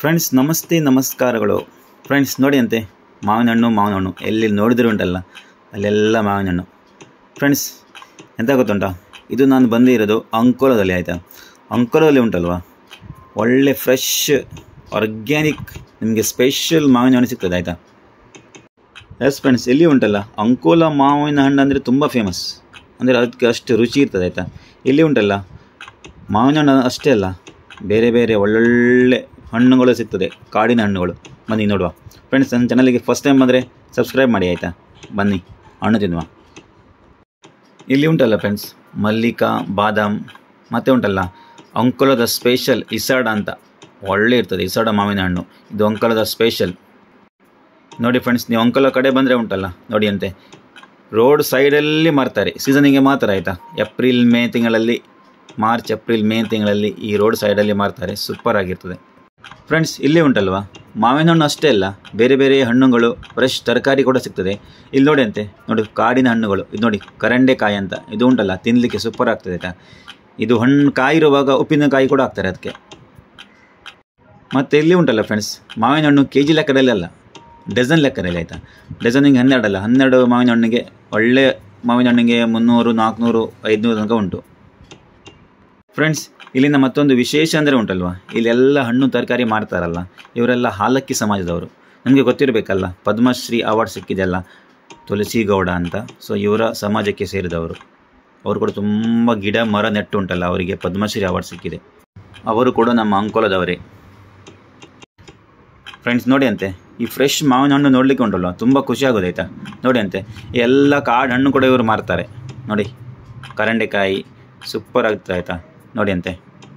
Friends ನಮಸ್ತೆ ನಮಸ್ಕಾರಗಳು. Friends ನೋಡಿ ಅಂತೆ ಮಾವಿನ ಹಣ್ಣು ಎಲ್ಲಿ ನೋಡಿದ್ರು ಉಂಟಲ್ಲ ಅಲ್ಲೆಲ್ಲ ಮಾವಿನ ಹಣ್ಣು. ಫ್ರೆಂಡ್ಸ್ ಎಂತ ಗೊತ್ತುಂಟಾ, ಇದು ನಾನು ಬಂದಿರೋದು ಅಂಕೋಲದಲ್ಲಿ. ಆಯಿತಾ, ಅಂಕೋಲದಲ್ಲಿ ಉಂಟಲ್ವಾ ಒಳ್ಳೆ ಫ್ರೆಶ್ ಆರ್ಗ್ಯಾನಿಕ್ ನಿಮಗೆ ಸ್ಪೆಷಲ್ ಮಾವಿನ ಹಣ್ಣು ಸಿಗ್ತದೆ. ಆಯಿತಾ, ಎಸ್ ಫ್ರೆಂಡ್ಸ್, ಇಲ್ಲಿ ಉಂಟಲ್ಲ ಅಂಕೋಲ ಮಾವಿನ ಹಣ್ಣು ಅಂದರೆ ತುಂಬ ಫೇಮಸ್, ಅಂದರೆ ಅದಕ್ಕೆ ಅಷ್ಟು ರುಚಿ ಇರ್ತದೆ. ಆಯಿತಾ, ಇಲ್ಲಿ ಉಂಟಲ್ಲ ಮಾವಿನ ಹಣ್ಣು ಅಷ್ಟೇ ಅಲ್ಲ, ಬೇರೆ ಬೇರೆ ಒಳ್ಳೊಳ್ಳೆ ಹಣ್ಣುಗಳು ಸಿಗ್ತದೆ, ಕಾಡಿನ ಹಣ್ಣುಗಳು. ಬನ್ನಿ ನೋಡುವ ಫ್ರೆಂಡ್ಸ್. ನನ್ನ ಚಾನಲಿಗೆ ಫಸ್ಟ್ ಟೈಮ್ ಬಂದರೆ ಸಬ್ಸ್ಕ್ರೈಬ್ ಮಾಡಿ. ಆಯಿತಾ, ಬನ್ನಿ ಹಣ್ಣು ತಿನ್ನುವ. ಇಲ್ಲಿ ಉಂಟಲ್ಲ ಫ್ರೆಂಡ್ಸ್ ಮಲ್ಲಿಕಾ, ಬಾದಾಮ್, ಮತ್ತು ಉಂಟಲ್ಲ ಅಂಕೋಲದ ಸ್ಪೆಷಲ್ ಇಸಾಡ ಅಂತ ಒಳ್ಳೆ ಇರ್ತದೆ. ಇಸಾಡ ಮಾವಿನ ಹಣ್ಣು ಇದು ಅಂಕೋಲದ ಸ್ಪೆಷಲ್. ನೋಡಿ ಫ್ರೆಂಡ್ಸ್, ನೀವು ಅಂಕೋಲ ಕಡೆ ಬಂದರೆ ಉಂಟಲ್ಲ ನೋಡಿ ಅಂತೆ ರೋಡ್ ಸೈಡಲ್ಲಿ ಮಾರ್ತಾರೆ, ಸೀಸನಿಗೆ ಮಾತ್ರ. ಆಯಿತಾ, ಏಪ್ರಿಲ್ ಮೇ ತಿಂಗಳಲ್ಲಿ, ಮಾರ್ಚ್ ಏಪ್ರಿಲ್ ಮೇ ತಿಂಗಳಲ್ಲಿ ಈ ರೋಡ್ ಸೈಡಲ್ಲಿ ಮಾರ್ತಾರೆ. ಸೂಪರ್ ಆಗಿರ್ತದೆ ಫ್ರೆಂಡ್ಸ್. ಇಲ್ಲಿ ಉಂಟಲ್ವಾ ಮಾವಿನ ಹಣ್ಣು ಅಷ್ಟೇ ಅಲ್ಲ, ಬೇರೆ ಬೇರೆ ಹಣ್ಣುಗಳು, ಫ್ರೆಶ್ ತರಕಾರಿ ಕೂಡ ಸಿಗ್ತದೆ. ಇಲ್ಲಿ ನೋಡಿ ಅಂತೆ, ನೋಡಿ ಕಾಡಿನ ಹಣ್ಣುಗಳು. ಇದು ನೋಡಿ ಕರಂಡೆಕಾಯಿ ಅಂತ, ಇದು ಉಂಟಲ್ಲ ತಿನ್ನಲಿಕ್ಕೆ ಸೂಪರ್ ಆಗ್ತದೆ. ಆಯಿತಾ, ಇದು ಹಣ್ಣು ಕಾಯಿರುವಾಗ ಉಪ್ಪಿನಕಾಯಿ ಕೂಡ ಹಾಕ್ತಾರೆ ಅದಕ್ಕೆ. ಮತ್ತು ಇಲ್ಲಿ ಉಂಟಲ್ಲ ಫ್ರೆಂಡ್ಸ್ ಮಾವಿನ ಹಣ್ಣು ಕೆ ಜಿ ಲೆಕ್ಕದಲ್ಲಿ ಅಲ್ಲ, ಡಜನ್ ಲೆಕ್ಕದಲ್ಲಿ. ಆಯಿತಾ, ಡಜನಿಗೆ 12 ಅಲ್ಲ, 12 ಮಾವಿನ ಹಣ್ಣಿಗೆ, ಒಳ್ಳೆ ಮಾವಿನ ಹಣ್ಣಿಗೆ 300, 400, 500 ತನಕ ಉಂಟು ಫ್ರೆಂಡ್ಸ್. ಇಲ್ಲಿನ ಮತ್ತೊಂದು ವಿಶೇಷ ಅಂದರೆ ಉಂಟಲ್ವ, ಇಲ್ಲೆಲ್ಲ ಹಣ್ಣು ತರಕಾರಿ ಮಾರ್ತಾರಲ್ಲ, ಇವರೆಲ್ಲ ಹಾಲಕ್ಕಿ ಸಮಾಜದವರು. ನಮಗೆ ಗೊತ್ತಿರಬೇಕಲ್ಲ, ಪದ್ಮಶ್ರೀ ಅವಾರ್ಡ್ ಸಿಕ್ಕಿದೆಯಲ್ಲ ತುಳಸಿ ಗೌಡ ಅಂತ. ಸೊ ಇವರ ಸಮಾಜಕ್ಕೆ ಸೇರಿದವರು. ಅವರು ಕೂಡ ತುಂಬ ಗಿಡ ಮರ ನೆಟ್ಟು ಉಂಟಲ್ಲ, ಅವರಿಗೆ ಪದ್ಮಶ್ರೀ ಅವಾರ್ಡ್ ಸಿಕ್ಕಿದೆ. ಅವರು ಕೂಡ ನಮ್ಮ ಅಂಕೋಲದವರೇ ಫ್ರೆಂಡ್ಸ್. ನೋಡಿ ಅಂತೆ ಈ ಫ್ರೆಶ್ ಮಾವಿನ ಹಣ್ಣು ನೋಡಲಿಕ್ಕೆ ಉಂಟಲ್ವ ತುಂಬ ಖುಷಿ ಆಗೋದು. ಆಯಿತಾ, ನೋಡಿ ಅಂತೆ ಎಲ್ಲ ಕಾಡು ಹಣ್ಣು ಕೂಡ ಇವರು ಮಾರ್ತಾರೆ. ನೋಡಿ ಕರಂಡೆಕಾಯಿ ಸೂಪರ್ ಆಗುತ್ತೆ. ಆಯಿತಾ, ನೋಡಿ ಅಂತೆ.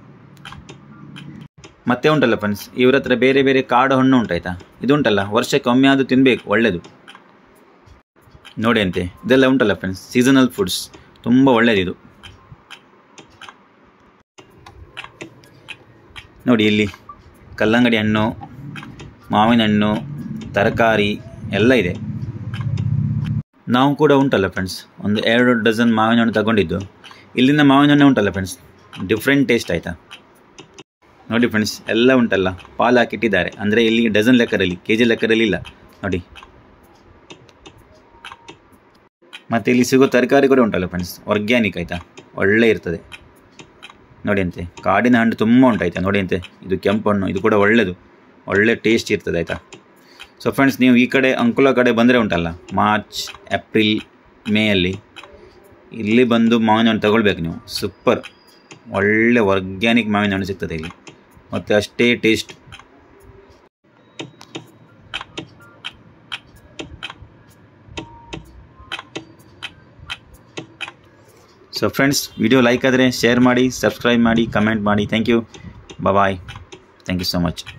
ಮತ್ತೆ ಉಂಟಲ್ಲ ಫ್ರೆಂಡ್ಸ್ ಇವ್ರ ಹತ್ರ ಬೇರೆ ಬೇರೆ ಕಾಡು ಹಣ್ಣು ಉಂಟಾಯ್ತಾ, ಇದು ಉಂಟಲ್ಲ ವರ್ಷಕ್ಕೆ ಒಮ್ಮೆ ಆದರೂ ತಿನ್ನಬೇಕು, ಒಳ್ಳೆಯದು. ನೋಡಿ ಅಂತೆ ಇದೆಲ್ಲ ಉಂಟಲ್ಲ ಫ್ರೆಂಡ್ಸ್ ಸೀಸನಲ್ ಫುಡ್ಸ್, ತುಂಬ ಒಳ್ಳೆಯದಿದು. ನೋಡಿ ಇಲ್ಲಿ ಕಲ್ಲಂಗಡಿ ಹಣ್ಣು, ಮಾವಿನ ಹಣ್ಣು, ತರಕಾರಿ ಎಲ್ಲ ಇದೆ. ನಾವು ಕೂಡ ಉಂಟಲ್ಲ ಫ್ರೆಂಡ್ಸ್ ಒಂದು 2 ಡಜನ್ ಮಾವಿನ ಹಣ್ಣು ತಗೊಂಡಿದ್ದು. ಇಲ್ಲಿನ ಮಾವಿನ ಹಣ್ಣು ಉಂಟಲ್ಲ ಫ್ರೆಂಡ್ಸ್ ಡಿಫ್ರೆಂಟ್ ಟೇಸ್ಟ್. ಆಯಿತಾ, ನೋಡಿ ಫ್ರೆಂಡ್ಸ್ ಎಲ್ಲ ಉಂಟಲ್ಲ ಪಾಲು ಹಾಕಿಟ್ಟಿದ್ದಾರೆ, ಅಂದರೆ ಇಲ್ಲಿ ಡಜನ್ ಲೆಕ್ಕದಲ್ಲಿ, ಕೆ ಜಿ ಲೆಕ್ಕದಲ್ಲಿ ಇಲ್ಲ ನೋಡಿ. ಮತ್ತು ಇಲ್ಲಿ ಸಿಗೋ ತರಕಾರಿ ಕೂಡ ಉಂಟಲ್ಲ ಫ್ರೆಂಡ್ಸ್ ಆರ್ಗ್ಯಾನಿಕ್. ಆಯಿತಾ, ಒಳ್ಳೆ ಇರ್ತದೆ. ನೋಡಿ ಅಂತೆ ಕಾಡಿನ ಹಣ್ಣು ತುಂಬ ಉಂಟಾಯ್ತಾ, ನೋಡಿ ಅಂತೆ ಇದು ಕೆಂಪು ಹಣ್ಣು, ಇದು ಕೂಡ ಒಳ್ಳೆಯದು, ಒಳ್ಳೆ ಟೇಸ್ಟ್ ಇರ್ತದೆ. ಆಯಿತಾ, ಸೊ ಫ್ರೆಂಡ್ಸ್ ನೀವು ಈ ಕಡೆ ಅಂಕೋಲ ಕಡೆ ಬಂದರೆ ಉಂಟಲ್ಲ ಮಾರ್ಚ್ ಏಪ್ರಿಲ್ ಮೇ ಅಲ್ಲಿ ಇಲ್ಲಿ ಬಂದು ಮಾವಿನ ಹಣ್ಣು ತಗೊಳ್ಬೇಕು ನೀವು. ಸೂಪರ್ ಒಳ್ಳೆ ಆರ್ಗ್ಯಾನಿಕ್ ಮಾವಿನ ಹಣ್ಣು ಸಿಗ್ತದೆ ಇಲ್ಲಿ, ಮತ್ತು ಅಷ್ಟೇ taste. So friends video like ಆದರೆ ಶೇರ್ ಮಾಡಿ, ಸಬ್ಸ್ಕ್ರೈಬ್ ಮಾಡಿ, ಕಮೆಂಟ್ ಮಾಡಿ. Thank you, bye. Thank you so much.